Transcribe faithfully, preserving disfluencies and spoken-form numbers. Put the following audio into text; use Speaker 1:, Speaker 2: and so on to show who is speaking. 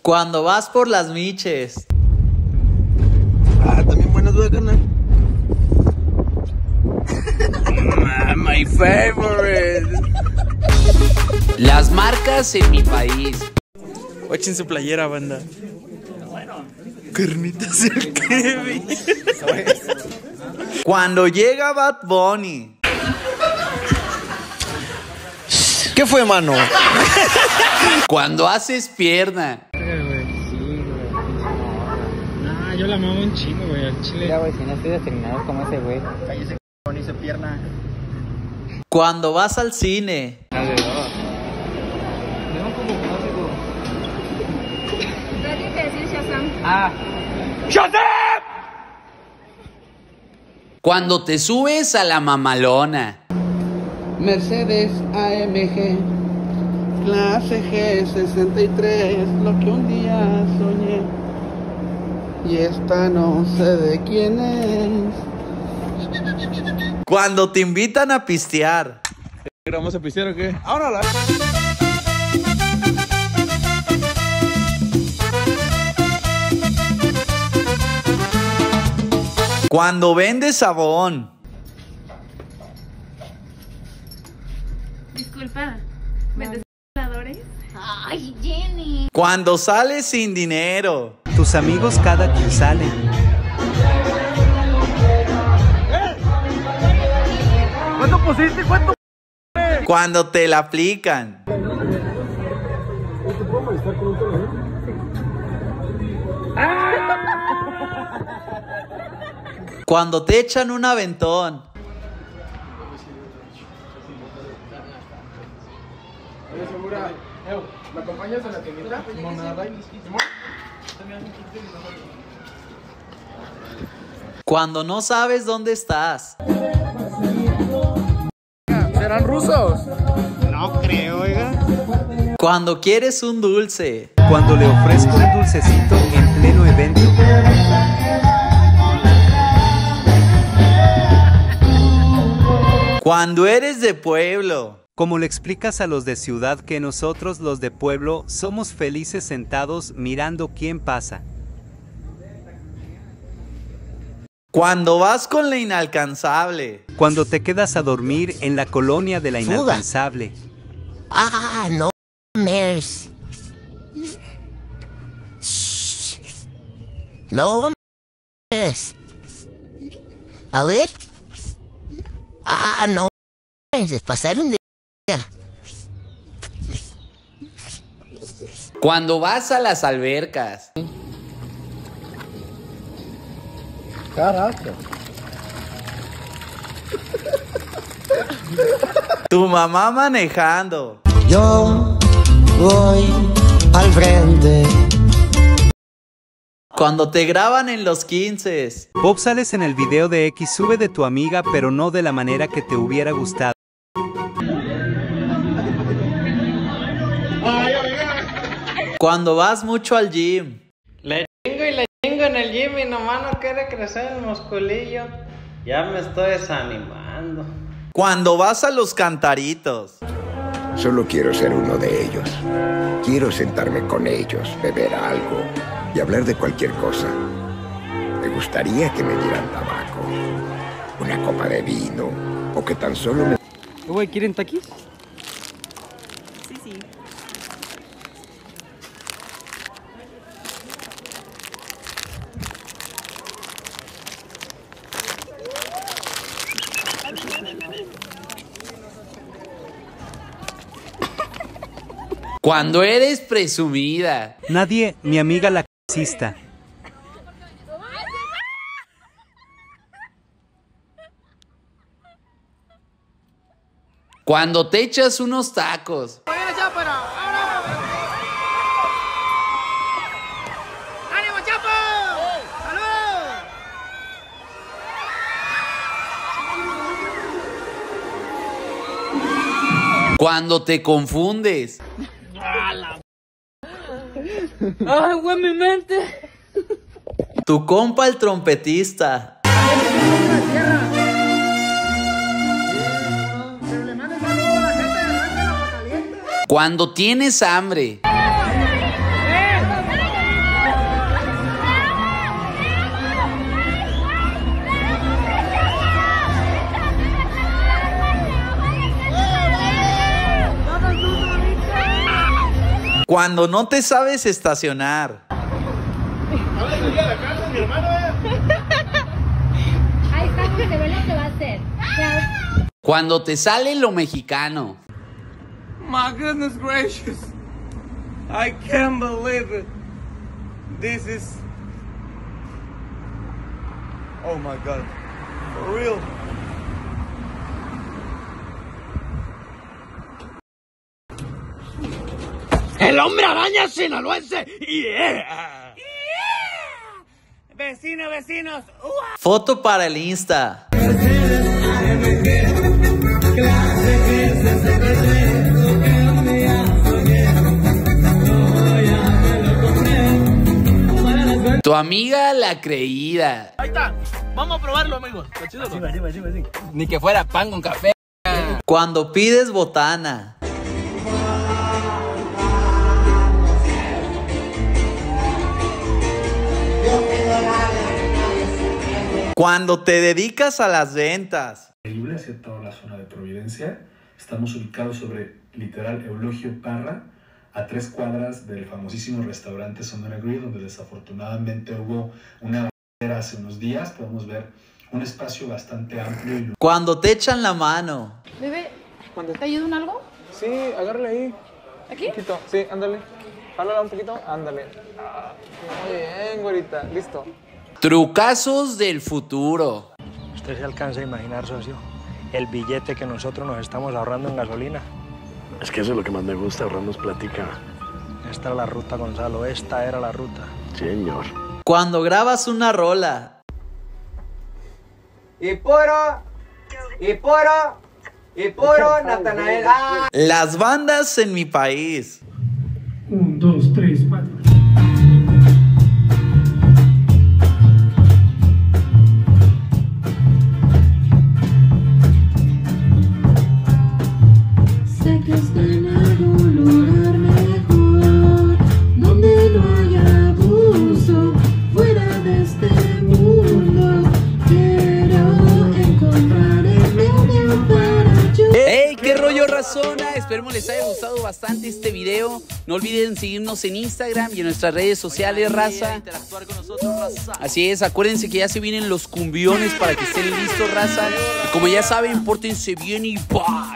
Speaker 1: Cuando vas por las miches.
Speaker 2: Ah, también buenas, voy a ganar. My favorite.
Speaker 1: Las marcas en mi país.
Speaker 2: Watchen su playera, banda. Bueno. Carnitas el Kevin.
Speaker 1: Cuando llega Bad Bunny.
Speaker 2: ¿Qué fue, mano?
Speaker 1: Cuando haces pierna.
Speaker 3: No, yo la amaba un chingo, güey, al chile.
Speaker 4: Ya, güey, si no estoy designado como ese güey.
Speaker 3: Cállese, con esa pierna.
Speaker 1: Cuando vas al cine.
Speaker 4: Alrededor. No, como clásico.
Speaker 5: Tienes que decir Shazam.
Speaker 4: Ah.
Speaker 1: Cuando te subes a la mamalona.
Speaker 6: Mercedes A M G, clase G sesenta y tres, lo que un día soñé. Y esta no sé de quién es.
Speaker 1: Cuando te invitan a pistear.
Speaker 2: ¿Vamos a pistear o qué? ¡Ahora la!
Speaker 1: Cuando vendes sabón.
Speaker 5: Disculpa, ¿vendes voladores? Ay, Jenny.
Speaker 1: Cuando sales sin dinero.
Speaker 7: Tus amigos cada quien salen.
Speaker 2: ¿Cuánto pusiste? ¿Cuánto?
Speaker 1: Cuando te la aplican. Cuando te echan un aventón.
Speaker 2: ¿Me acompañas a la tiendita?
Speaker 1: Cuando no sabes dónde estás.
Speaker 2: ¿Serán rusos?
Speaker 3: No creo, oiga.
Speaker 1: Cuando quieres un dulce.
Speaker 7: Cuando le ofrezco un dulcecito en pleno evento.
Speaker 1: Cuando eres de pueblo.
Speaker 7: Como le explicas a los de ciudad que nosotros los de pueblo somos felices sentados mirando quién pasa.
Speaker 1: Cuando vas con la inalcanzable.
Speaker 7: Cuando te quedas a dormir en la colonia de la inalcanzable.
Speaker 8: Ah, no mames. No mames. A ver. Ah, no mames. Pasaron de...
Speaker 1: Cuando vas a las albercas.
Speaker 6: Caraca.
Speaker 1: Tu mamá manejando.
Speaker 8: Yo voy al frente.
Speaker 1: Cuando te graban en los quince.
Speaker 7: Bob, sales en el video de X, sube de tu amiga, pero no de la manera que te hubiera gustado.
Speaker 1: Cuando vas mucho al gym.
Speaker 4: Le chingo y le chingo en el gym y nomás no quiere crecer el musculillo. Ya me estoy desanimando.
Speaker 1: Cuando vas a los cantaritos.
Speaker 9: Solo quiero ser uno de ellos. Quiero sentarme con ellos, beber algo y hablar de cualquier cosa. Me gustaría que me dieran tabaco, una copa de vino o que tan solo me...
Speaker 4: Güey, ¿quieren taquis?
Speaker 5: Sí, sí.
Speaker 1: Cuando eres presumida.
Speaker 7: Nadie, mi amiga la c***ista.
Speaker 1: Cuando te echas unos tacos.
Speaker 5: ¡Ánimo, Chapo! ¡Salud!
Speaker 1: Cuando te confundes.
Speaker 5: ¡Ay, güey, mi mente!
Speaker 1: Tu compa el trompetista. Cuando tienes hambre. Cuando no te sabes estacionar.
Speaker 5: Ahí está, se ve lo que va a hacer.
Speaker 1: Cuando te sale lo mexicano.
Speaker 2: My goodness gracious. I can't believe it. This is... Oh my God. For real.
Speaker 3: ¡El hombre araña sinaloense! ¡Yeah!
Speaker 2: Vecinos, vecinos.
Speaker 1: Foto para el Insta. Tu amiga la creída.
Speaker 2: Ahí está. Vamos a probarlo, amigos. Así, así, así, así.
Speaker 6: Ni que fuera pan con café.
Speaker 1: Cuando pides botana. Cuando te dedicas a las ventas.
Speaker 10: Increíble hacia toda la zona de Providencia. Estamos ubicados sobre literal Eulogio Parra, a tres cuadras del famosísimo restaurante Sonora Grill, donde desafortunadamente hubo una barrera hace unos días. Podemos ver un espacio bastante amplio. Y...
Speaker 1: Cuando te echan la mano.
Speaker 5: Bebé, ¿te ayudo en algo?
Speaker 2: Sí, agárrale ahí.
Speaker 5: ¿Aquí?
Speaker 2: Un poquito, sí, ándale. Jálala un poquito, ándale. Muy bien, güerita, listo.
Speaker 1: Trucazos del futuro.
Speaker 3: Usted se alcanza a imaginar, socio, el billete que nosotros nos estamos ahorrando en gasolina.
Speaker 11: Es que eso es lo que más me gusta, ahorrarnos platica.
Speaker 3: Esta era la ruta, Gonzalo, esta era la ruta.
Speaker 11: Señor.
Speaker 1: Cuando grabas una rola.
Speaker 6: Y puro, y puro, y puro, Natanael. ¡Ah!
Speaker 1: Las bandas en mi país.
Speaker 10: Un, dos, tres, cuatro.
Speaker 5: Sé que están en algún lugar mejor, donde no haya abuso, fuera de este mundo. Quiero encontrar el medio para yo.
Speaker 1: ¡Hey! ¿Qué rollo, razona? Esperemos les haya gustado bastante este video. No olviden seguirnos en Instagram y en nuestras redes sociales, raza. Así es, acuérdense que ya se vienen los cumbiones para que estén listos, raza. Y como ya saben, pórtense bien y bye.